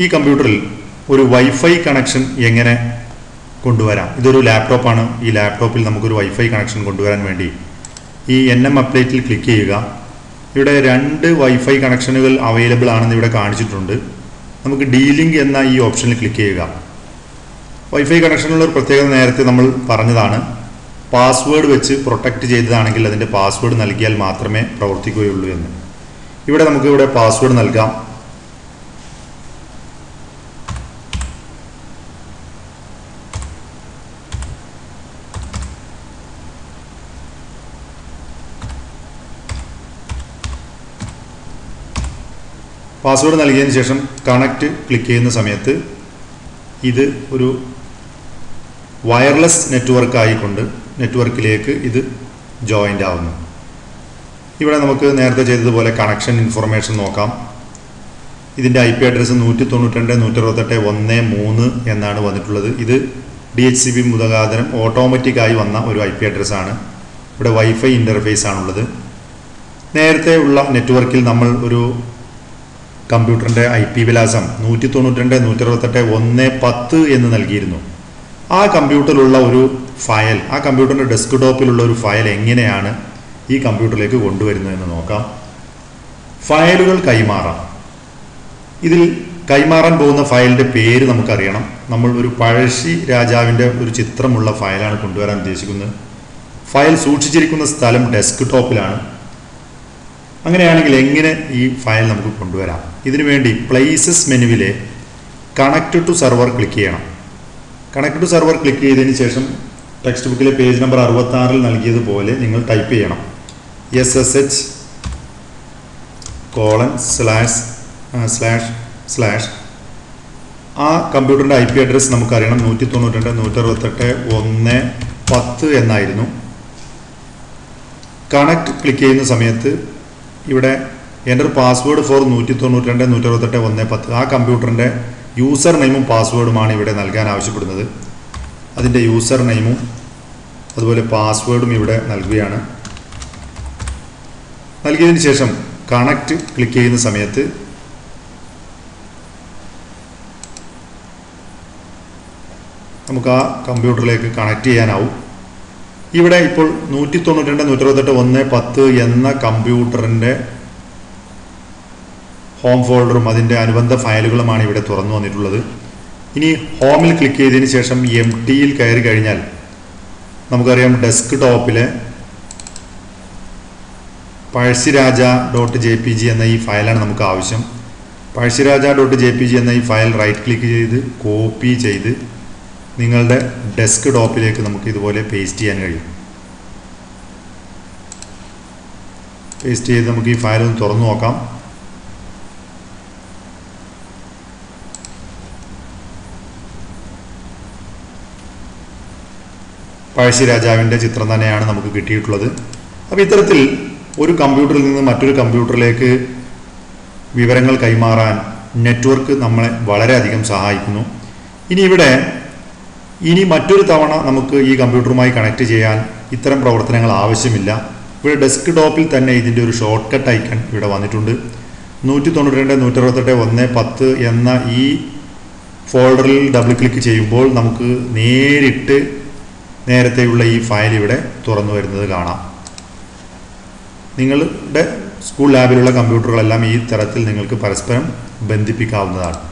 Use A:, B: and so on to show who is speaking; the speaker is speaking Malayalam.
A: ഈ കമ്പ്യൂട്ടറിൽ ഒരു വൈഫൈ കണക്ഷൻ എങ്ങനെ കൊണ്ടുവരാം? ഇതൊരു ലാപ്ടോപ്പാണ്. ഈ ലാപ്ടോപ്പിൽ നമുക്കൊരു വൈഫൈ കണക്ഷൻ കൊണ്ടുവരാൻ വേണ്ടി ഈ NM അപ്ഡേറ്റിൽ ക്ലിക്ക് ചെയ്യുക. ഇവിടെ 2 വൈഫൈ കണക്ഷനുകൾ അവൈലബിൾ ആണെന്ന് ഇവിടെ കാണിച്ചിട്ടുണ്ട്. നമുക്ക് ഡീലിങ്ക് എന്ന ഈ ഓപ്ഷനിൽ ക്ലിക്ക് ചെയ്യുക. വൈഫൈ കണക്ഷനുള്ള ഒരു പ്രത്യേകത നേരത്തെ നമ്മൾ പറഞ്ഞതാണ്. പാസ്വേഡ് വെച്ച് പ്രൊട്ടക്റ്റ് ചെയ്തതാണെങ്കിൽ അതിൻ്റെ പാസ്വേഡ് നൽകിയാൽ മാത്രമേ പ്രവർത്തിക്കുകയുള്ളൂ എന്ന്. ഇവിടെ നമുക്ക് പാസ്വേഡ് നൽകാം. പാസ്വേഡ് നൽകിയതിന് ശേഷം കണക്റ്റ് ക്ലിക്ക് ചെയ്യുന്ന സമയത്ത് ഇത് ഒരു വയർലെസ് നെറ്റ്വർക്ക് ആയിക്കൊണ്ട് നെറ്റ്വർക്കിലേക്ക് ഇത് ജോയിൻ്റ് ആവുന്നു. ഇവിടെ നമുക്ക് നേരത്തെ ചെയ്തതുപോലെ കണക്ഷൻ ഇൻഫർമേഷൻ നോക്കാം. ഇതിൻ്റെ IP അഡ്രസ്സ് 192.168.1.3 എന്നാണ് വന്നിട്ടുള്ളത്. ഇത് DHCP മുഖാന്തരം ഓട്ടോമാറ്റിക്കായി വന്ന ഒരു IP അഡ്രസ്സാണ്. ഇവിടെ വൈഫൈ ഇൻ്റർഫേസ് ആണുള്ളത്. നേരത്തെ ഉള്ള നെറ്റ്വർക്കിൽ നമ്മൾ ഒരു കമ്പ്യൂട്ടറിൻ്റെ IP വിലാസം 192.168.1.10 എന്ന് നൽകിയിരുന്നു. ആ കമ്പ്യൂട്ടറിലുള്ള ഒരു ഫയൽ, ആ കമ്പ്യൂട്ടറിൻ്റെ ഡെസ്ക്ടോപ്പിലുള്ള ഒരു ഫയൽ എങ്ങനെയാണ് ഈ കമ്പ്യൂട്ടറിലേക്ക് കൊണ്ടുവരുന്നതെന്ന് നോക്കാം. ഫയലുകൾ കൈമാറാം. ഇതിൽ കൈമാറാൻ പോകുന്ന ഫയലിൻ്റെ പേര് നമുക്കറിയണം. നമ്മൾ ഒരു പഴശ്ശി രാജാവിൻ്റെ ഒരു ചിത്രമുള്ള ഫയലാണ് കൊണ്ടുവരാൻ ഉദ്ദേശിക്കുന്നത്. ഫയൽ സൂക്ഷിച്ചിരിക്കുന്ന സ്ഥലം ഡെസ്ക്ടോപ്പിലാണ്. അങ്ങനെയാണെങ്കിൽ എങ്ങനെ ഈ ഫയൽ നമുക്ക് കൊണ്ടുവരാം? ഇതിനു വേണ്ടി പ്ലേസസ് മെനുവിലെ കണക്ട് ടു സെർവർ ക്ലിക്ക് ചെയ്യണം. കണക്ട് ടു സെർവർ ക്ലിക്ക് ചെയ്തതിന് ശേഷം ടെക്സ്റ്റ് ബുക്കിലെ പേജ് നമ്പർ 66 നൽകിയതുപോലെ നിങ്ങൾ ടൈപ്പ് ചെയ്യണം SSH:// ആ കമ്പ്യൂട്ടറിൻ്റെ IP അഡ്രസ്സ് നമുക്കറിയണം. 192.168.1.10 എന്നായിരുന്നു. കണക്ട് ക്ലിക്ക് ചെയ്യുന്ന സമയത്ത് ഇവിടെ എൻ്റർ പാസ്വേഡ് ഫോർ 192.168.1.10 ആ കമ്പ്യൂട്ടറിൻ്റെ യൂസർ നെയിമും പാസ്വേഡുമാണ് ഇവിടെ നൽകാൻ ആവശ്യപ്പെടുന്നത്. അതിൻ്റെ യൂസർ നെയിമും അതുപോലെ പാസ്വേഡും ഇവിടെ നൽകുകയാണ്. നൽകിയതിന് ശേഷം കണക്റ്റ് ക്ലിക്ക് ചെയ്യുന്ന സമയത്ത് നമുക്ക് ആ കമ്പ്യൂട്ടറിലേക്ക് കണക്ട് ചെയ്യാനാവും. ഇവിടെ ഇപ്പോൾ 192.168.1.10 എന്ന കമ്പ്യൂട്ടറിൻ്റെ ഹോം ഫോൾഡറും അതിൻ്റെ അനുബന്ധ ഫയലുകളുമാണ് ഇവിടെ തുറന്നു വന്നിട്ടുള്ളത്. ഇനി ഹോമിൽ ക്ലിക്ക് ചെയ്തതിന് ശേഷം MTയിൽ കയറി കഴിഞ്ഞാൽ നമുക്കറിയാം ഡെസ്ക്ടോപ്പിലെ പഴശ്ശിരാജ.jpg എന്ന ഈ ഫയലാണ് നമുക്ക് ആവശ്യം. പഴശ്ശിരാജ.jpg എന്ന ഈ ഫയൽ റൈറ്റ് ക്ലിക്ക് ചെയ്ത് കോപ്പി ചെയ്ത് നിങ്ങളുടെ ഡെസ്ക്ടോപ്പിലേക്ക് നമുക്ക് ഇതുപോലെ പേസ്റ്റ് ചെയ്യാൻ കഴിയും. പേസ്റ്റ് ചെയ്ത് നമുക്ക് ഈ ഫയൽ ഒന്ന് തുറന്നു നോക്കാം. പഴശ്ശി രാജാവിൻ്റെ ചിത്രം തന്നെയാണ് നമുക്ക് കിട്ടിയിട്ടുള്ളത്. അപ്പോൾ ഇത്തരത്തിൽ ഒരു കമ്പ്യൂട്ടറിൽ നിന്ന് മറ്റൊരു കമ്പ്യൂട്ടറിലേക്ക് വിവരങ്ങൾ കൈമാറാൻ നെറ്റ്വർക്ക് നമ്മളെ വളരെയധികം സഹായിക്കുന്നു. ഇനി മറ്റൊരു തവണ നമുക്ക് ഈ കമ്പ്യൂട്ടറുമായി കണക്ട് ചെയ്യാൻ ഇത്തരം പ്രവർത്തനങ്ങൾ ആവശ്യമില്ല. ഇവിടെ ഡെസ്ക്ടോപ്പിൽ തന്നെ ഇതിൻ്റെ ഒരു ഷോർട്ട് കട്ട് ഐക്കൺ ഇവിടെ വന്നിട്ടുണ്ട്. 192.168.1.10 എന്ന ഈ ഫോൾഡറിൽ ഡബിൾ ക്ലിക്ക് ചെയ്യുമ്പോൾ നമുക്ക് നേരിട്ട് നേരത്തെയുള്ള ഈ ഫയൽ ഇവിടെ തുറന്നു വരുന്നത് കാണാം. നിങ്ങളുടെ സ്കൂൾ ലാബിലുള്ള കമ്പ്യൂട്ടറുകളെല്ലാം ഈ തരത്തിൽ നിങ്ങൾക്ക് പരസ്പരം ബന്ധിപ്പിക്കാവുന്നതാണ്.